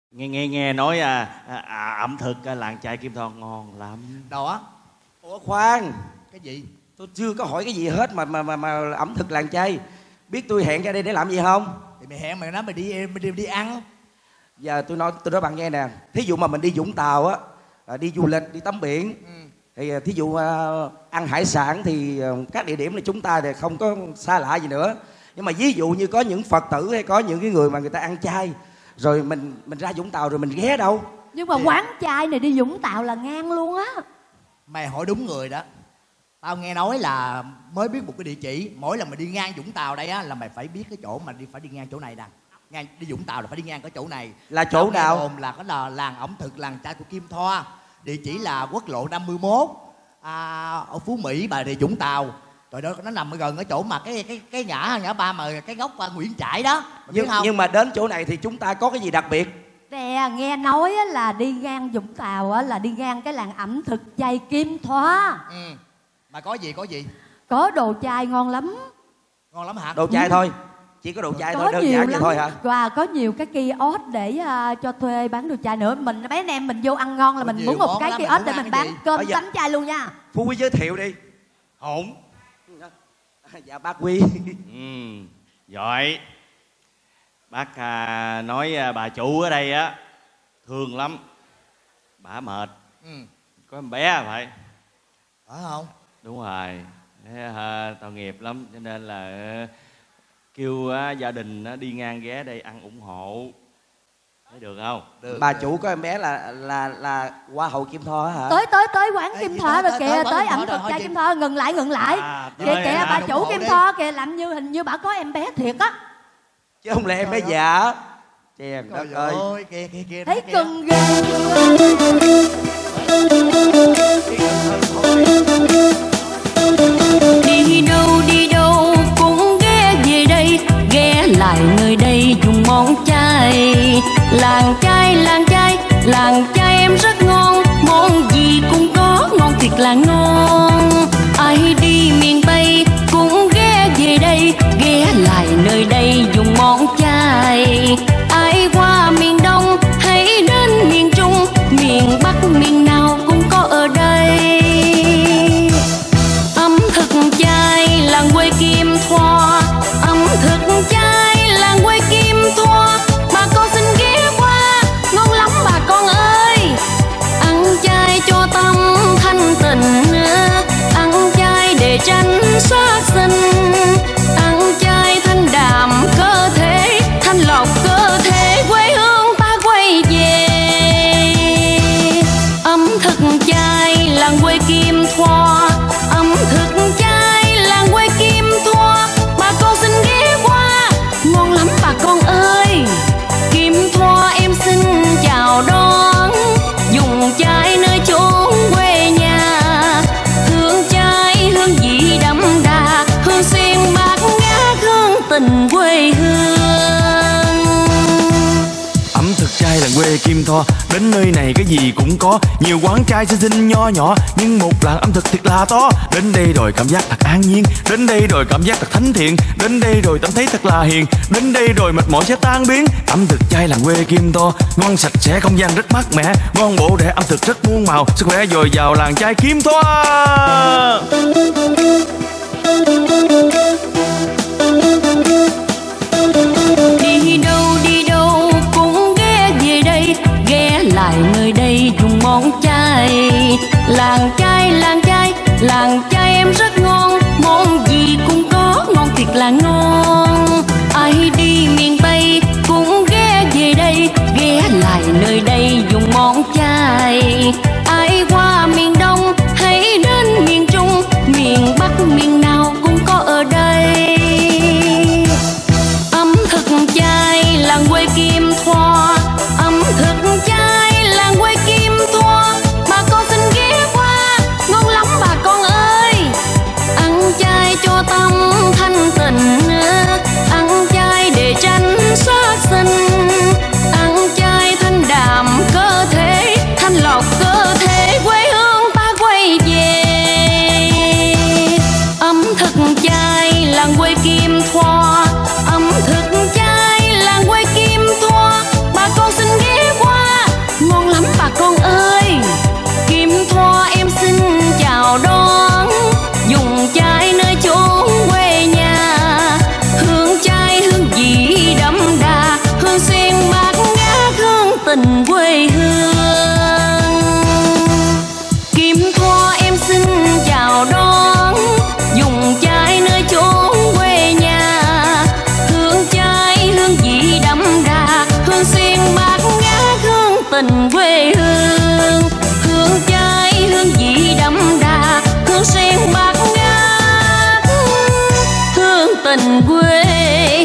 Nghe nói ẩm thực làng chài Kim Thoa ngon lắm. Đó. Ủa khoan, Cái gì? tôi chưa có hỏi cái gì hết mà ẩm thực làng chài. Biết tôi hẹn ra đây để làm gì không? Thì mày hẹn mày nói mày đi ăn. Giờ tôi nói bạn nghe nè. Thí dụ mà mình đi Vũng Tàu á, đi du lịch, đi tắm biển, thì thí dụ ăn hải sản thì các địa điểm này chúng ta thì không có xa lạ gì nữa. Nhưng mà ví dụ như có những Phật tử hay có những cái người mà người ta ăn chay, rồi mình ra Vũng Tàu rồi mình ghé đâu? Nhưng mà quán chay này đi Vũng Tàu là ngang luôn á. Mày hỏi đúng người đó. Tao nghe nói là mới biết một cái địa chỉ. Mỗi lần mày đi ngang Vũng Tàu đây á là mày phải biết cái chỗ mà phải đi ngang chỗ này nè. Đi Vũng Tàu là phải đi ngang cái chỗ này. Là chỗ nào? Đồn là cái là làng ẩm thực làng chài của Kim Thoa. Địa chỉ là quốc lộ 51 ở Phú Mỹ, Bà Rịa, Vũng Tàu. Rồi đó, nó nằm ở gần cái chỗ mà cái ngã ba mà cái góc Nguyễn Trãi đó. Nhưng mà đến chỗ này thì chúng ta có cái gì đặc biệt? Nè, nghe nói là đi ngang Vũng Tàu là đi ngang cái làng ẩm thực chay Kim Thoa. Mà có gì? Có đồ chay ngon lắm. Ngon lắm hả? Đồ chay thôi. Chỉ có đồ chay thôi, đơn giản vậy thôi hả? Và có nhiều cái kiosk để cho thuê bán đồ chay nữa. Mình mấy anh em mình vô ăn ngon là mình muốn một cái kiosk để mình bán cơm bánh chay luôn nha. Phú Quý giới thiệu đi. Hổn. Dạ bác Quý. Giỏi. Bác nói bà chủ ở đây á thương lắm. Bà mệt. Có em bé phải. Phải không? Đúng rồi. Tội nghiệp lắm cho nên là kêu gia đình đi ngang ghé đây ăn ủng hộ. Thấy được không? Được. Bà chủ có em bé là Hoa hậu Kim Thoa hả? Tới quán Kim Thoa rồi kìa, tới ẩm thực chay Kim Thoa. Ngừng lại kìa bà chủ Kim Thoa kìa, làm như hình như bà có em bé thiệt á, chứ không lẽ em bé giả. Trời đất ơi, kìa thấy cưng ghê. Đi đâu cũng ghé về đây, ghé lại nơi đây dùng món chay. Làng chay em rất ngon, món gì cũng có, ngon thiệt là ngon. Ai đi miền Tây cũng ghé về đây, ghé lại nơi đây dùng món chay. Ai qua miền Đông hãy đến miền Trung, miền Bắc miền nào cũng có ở đây. Ẩm thực chay làng quê Kim Thoa, ẩm thực chay làng quê Kim Thoa. Bà con xin ghé qua, ngon lắm bà con ơi. Ăn chay cho tâm thanh tịnh, ăn chay để tránh sát sinh. Ăn chay thanh đạm cơ thể, thanh lọc cơ thể, quê hương ta quay về. Ẩm thực chay làng quê Kim Thoa, ẩm thực chay làng quê Kim Thoa. Bà con xin ghé qua, ngon lắm bà con ơi. Kim Thoa em xin chào đón, dùng chay nơi chốn quê nhà. Hương chay hương vị đậm đà, hương sen bát ngát hương tình quê hương. Ẩm thực chay làng quê Kim Thoa, đến nơi này cái gì cũng có. Nhiều quán chay xinh nho nhỏ, nhưng một làng ẩm thực thiệt là to. Đến đây rồi cảm giác thật an nhiên, đến đây rồi cảm giác thật thánh thiện, đến đây rồi cảm thấy thật là hiền, đến đây rồi mệt mỏi sẽ tan biến. Ẩm thực chay làng quê Kim Thoa, ngon sạch sẽ, không gian rất mát mẻ, ngon bổ rẻ, ẩm thực rất muôn màu, sức khỏe dồi dào. Làng chai Kim Thoa. Đi đâu cũng ghé về đây, ghé lại nơi đây dùng món chay. Làng chay em rất ngon, món gì cũng có, ngon thiệt là ngon. Ai đi miền Tây cũng ghé về đây, ghé lại nơi đây dùng món chay. Ai qua miền Đông hãy đến miền Trung, miền Bắc miền nào cũng có ở đây. Ẩm thực chay làng quê Kim Thoa, ẩm thực chay làng quê Kim Thoa. Bà con xin ghé qua, ngon lắm bà con ơi. Ăn chay cho tâm thanh tịnh, ăn chay để tránh sát sinh. Ăn chay thanh đạm cơ thể, thanh lọc cơ thể, quê hương ta quay về. Ẩm tình quê hương. Hương cháy hương vị đậm đà, hương sen bát ngát, hương tình quê